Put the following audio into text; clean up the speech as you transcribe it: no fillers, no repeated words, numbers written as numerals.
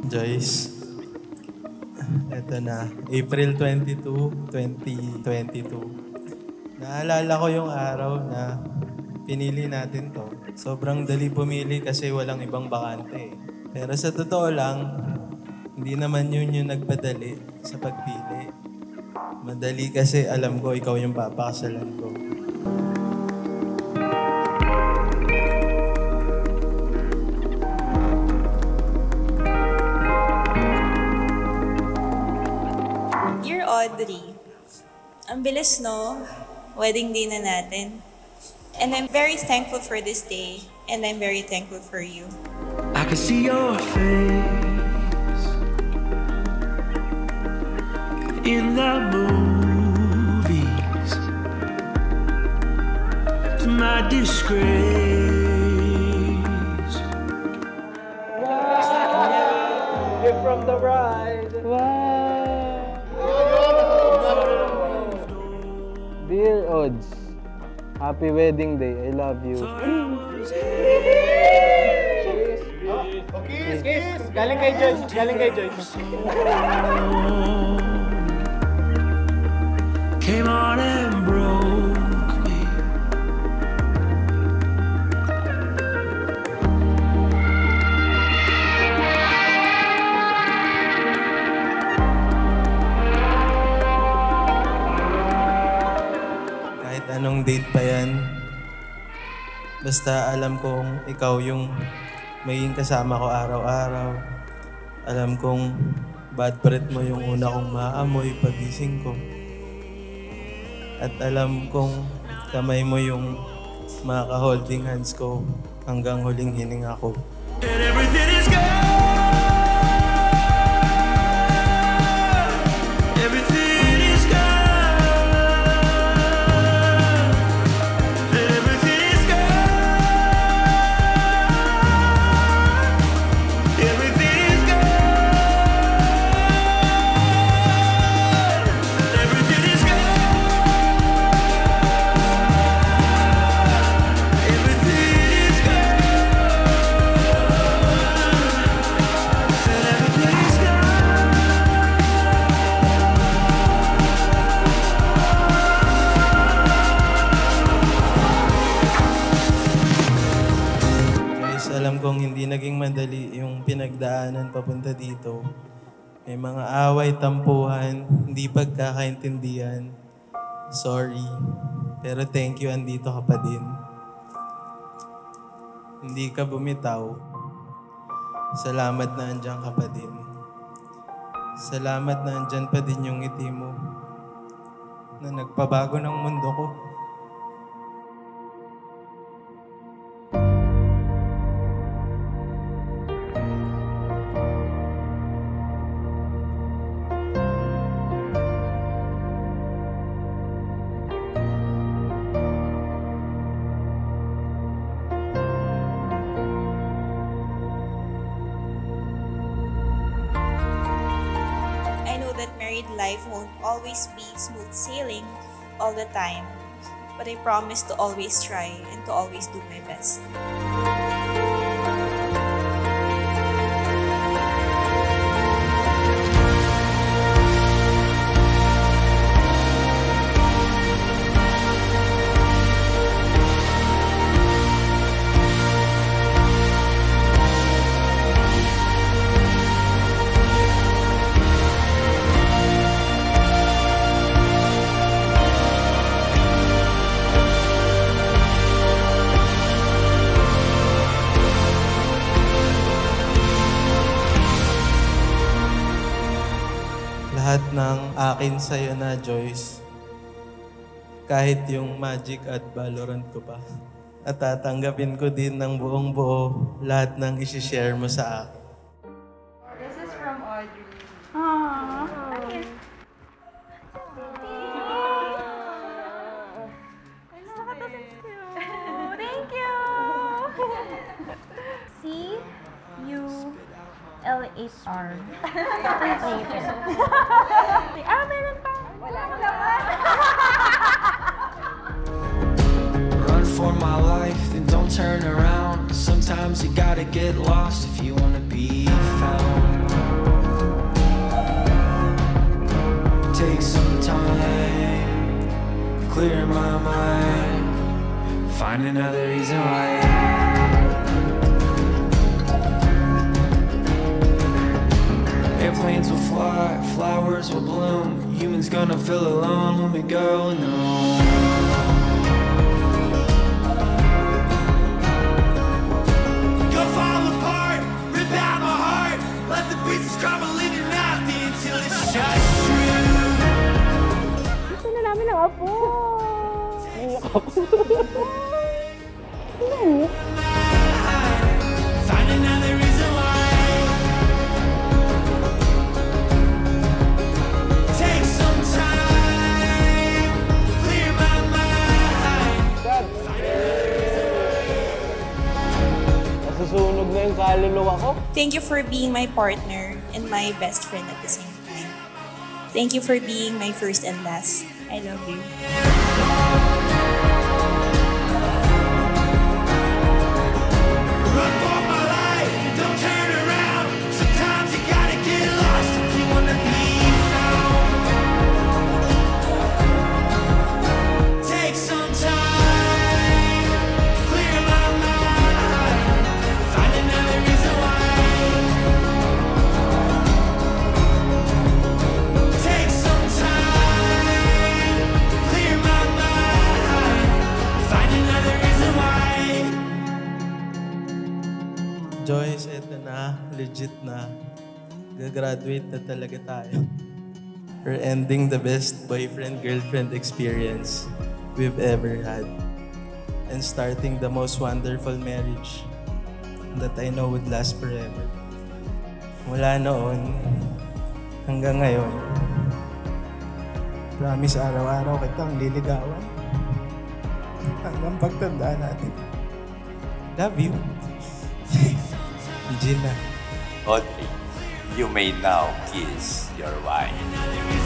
Joyce, eto na. April 22, 2022. Naalala ko yung araw na pinili natin to. Sobrang dali pumili kasi walang ibang bakante. Pero sa totoo lang, hindi naman yun yung nagpadali sa pagpili. Madali kasi alam ko ikaw yung papakasalan ko. Dear Audrey, ang bilis no? Wedding day na natin. And I'm very thankful for this day. And I'm very thankful for you. I can see your face in the movies. To my disgrace. You're from the bride. Dear Odds, happy wedding day. I love you. Kiss, kiss. Galing kay Joyce. Galing kay Joyce. Came on and broke me. Kahit anong date pa yan, basta alam kong ikaw yung maging kasama ko araw-araw. Alam kong bad breath mo yung una kong maamoy pagising ko. At alam kong kamay mo yung maka-holding hands ko hanggang huling hininga ko. And everything is good. Everything is good. And everything is good. Everything is good. Everything is good. Everything is good. Guys, alam kong hindi naging madali yung pinagdaanan papunta dito. May mga away, tampuhan, hindi pagkakaintindihan. Sorry. Pero thank you, andito ka pa din. Hindi ka bumitaw. Salamat na andyan ka pa din. Salamat na andyan pa din yung ngiti mo na nagpabago ng mundo ko. I know that married life won't always be smooth sailing all the time. But I promise to always try and to always do my best. Lahat ng akin sa'yo na, Joyce, kahit yung Magic at Valorant ko pa. At tatanggapin ko din ng buong buo lahat ng isi-share mo sa akin. This is from Audrey. Thank you! C-U-L-H-R. Later. Meron pa! Wala naman! Run for my life, then don't turn around. Sometimes you gotta get lost if you wanna be found. clear my mind. Find another reason why. Airplanes will fly, flowers will bloom. Humans gonna feel alone when we go alone. Go fall apart, rip out my heart. Let the pieces crumble in your mouth until it's just true. Gusto na namin ng apo. Naiyak ako. Find another reason why. Take some time, clear my mind. Nasusunog na yung kaluluwa ko. Thank you for being my partner and my best friend at the same time. Thank you for being my first and last. I love you. Run for my life, don't turn around. Sometimes you gotta get lost if you wanna be found. Take some time, clear my mind. Find another reason why. Take some time, clear my mind. Find another reason why. Joyce, eto na. Legit na. Gagraduate na talaga tayo. We're ending the best boyfriend-girlfriend experience we've ever had. And starting the most wonderful marriage that I know would last forever. Mula noon, hanggang ngayon, promise araw-araw kitang liligawan. Hanggang pagtanda natin. Love you. Gina. Audrey, you may now kiss your wife.